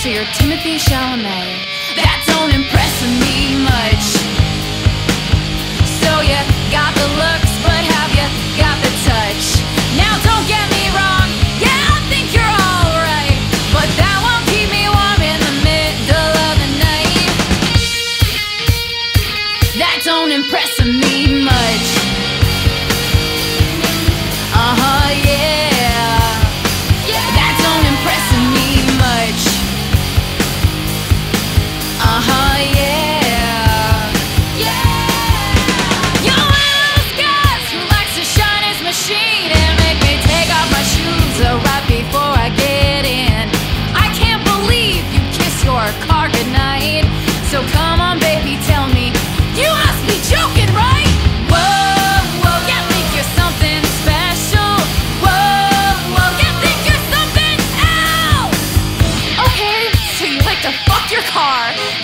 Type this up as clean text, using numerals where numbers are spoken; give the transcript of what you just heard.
so you're Timothy Chalamet. That don't impress me much. So you got the looks, but have you got the touch? Now don't get me wrong, yeah, I think you're alright, but that won't keep me warm in the middle of the night. That don't impress me much. Yeah. That don't impress me much. Yeah. You're one of those guys who likes to shine his machine and make me take off my shoes right before I get in. I can't believe you kiss your car goodnight. So come on, baby, tell me, you must be joking, right? Whoa, you think you're something special. Whoa, you think you're something else. Okay, so you like to fuck your car.